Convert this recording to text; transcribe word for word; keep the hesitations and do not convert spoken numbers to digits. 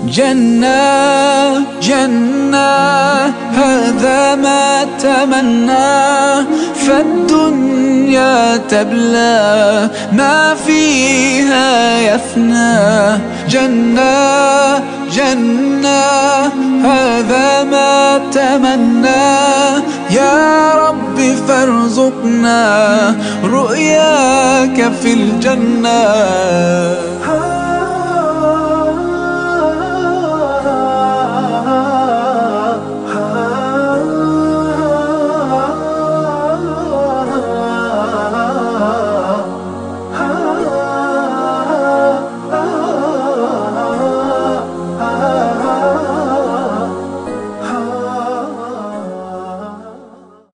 جنة جنة هذا ما تمنى، فالدنيا تبلى ما فيها يفنى. جنة جنة هذا ما تمنى، يا رب فارزقنا رؤياك في الجنة.